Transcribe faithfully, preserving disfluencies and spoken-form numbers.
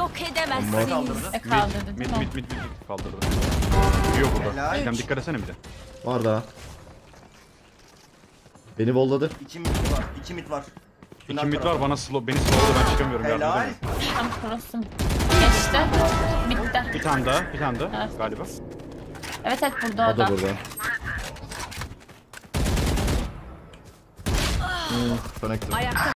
Yok edemezsiniz. Kaldırdı. E kaldırdı Mid değil mid mi? mid mid mid kaldırdı. Yürüyor burada. Helal. Hem dikkat etsene bir de. Var daha. Beni volladı. İki mid var. İki mid var. İki mid var bana slow, beni slowladı ben çıkamıyorum yardım Helal. edemiyorum. Tam cross'um. Geçti. Bitti. Bir tane daha, bir tane daha Evet. galiba. Evet evet burada O o da da. burada. Hmm, connected. Ayakta